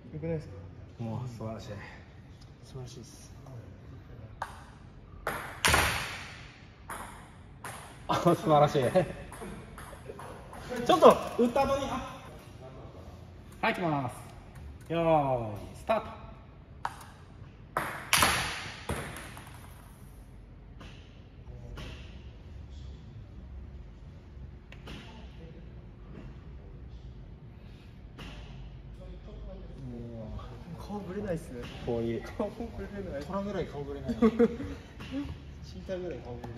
よくないですか？ もう素晴らしい。 素晴らしいです。 素晴らしい。ちょっと打った後に、はい、きます。よーい、スタート。 顔ぶれないっすね。 こういう。 顔ぶれない。 虎ぐらい顔ぶれない。 チーターぐらい顔ぶれない。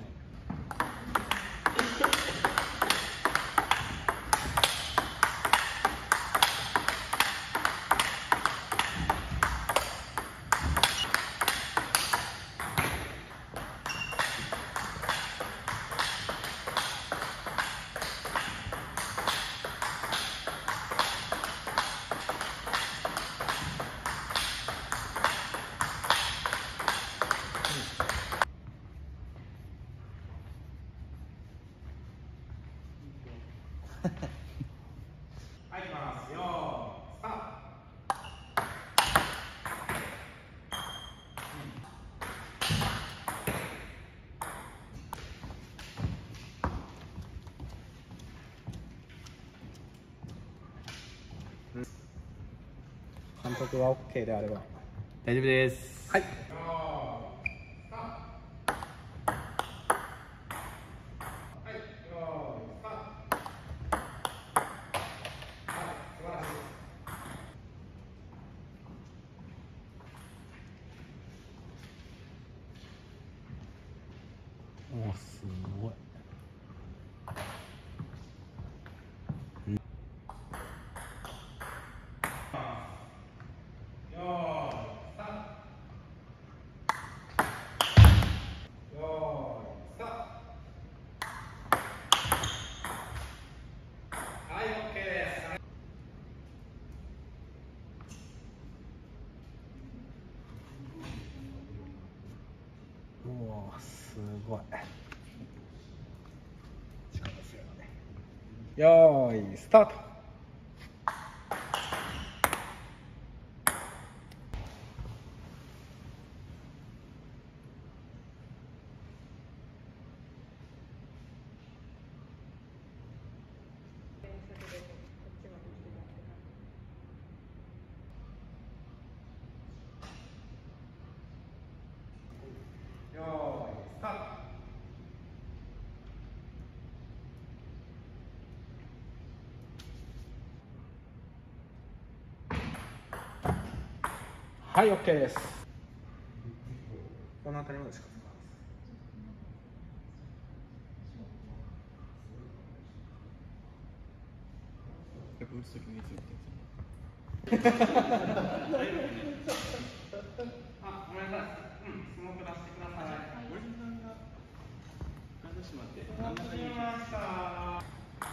はい、いきます。よーい、スタート。監督は OK であれば大丈夫です。はい。お、すごい。おー、すごい。力強いね。よーい、スタート。よーい、スタート。はい、OK です。この辺りまでしか使います。 やっぱ打つときにいつ打ってるんですか？ あ、ごめんなさい。スモーク出してください。 森さんが出してもらって、 スモーク出ました。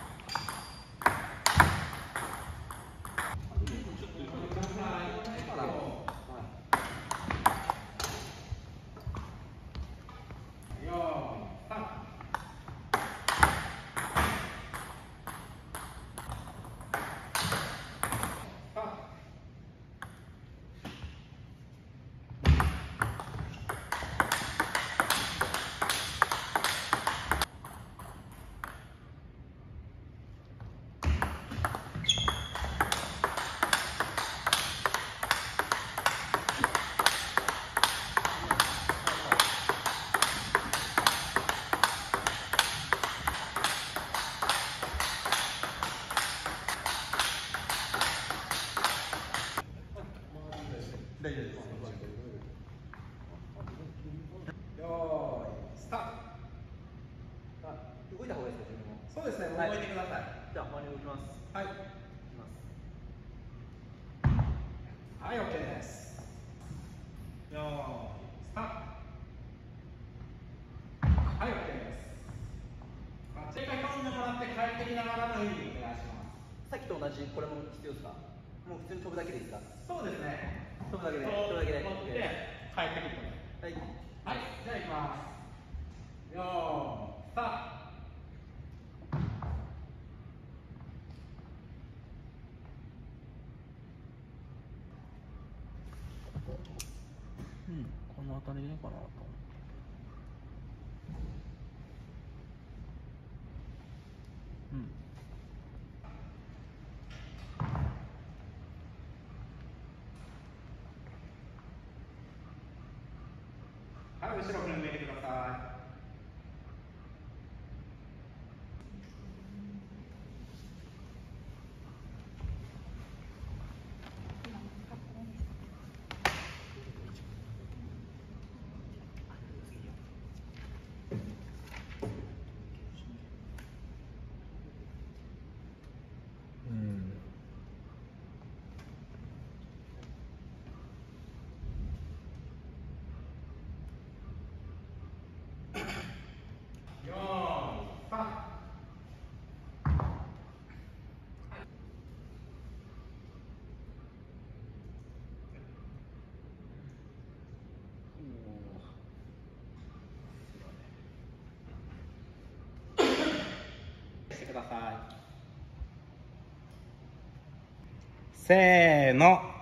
大丈夫です。 よーい、スタート。 動いた方がいいですか、自分も。 そうですね、 はい動いてください。 じゃあ、周りを動きます。 はい。 いきます。 はい、OK です。よーい、スタート。はい、OK です。正解飛んでもらって帰ってきながらの意味お願いします。 さっきと同じ、これも必要ですか。もう普通に飛ぶだけでいいですか。 そうですね。 飛ぶだけで、飛ぶだけで。 飛んで帰ってくる。 はい。 はい、じゃあ行きます。よーい、スタート。 の辺りでいいかなと思って。うん。 はい、後ろ振り向いてください。 うん。 してください。せーの。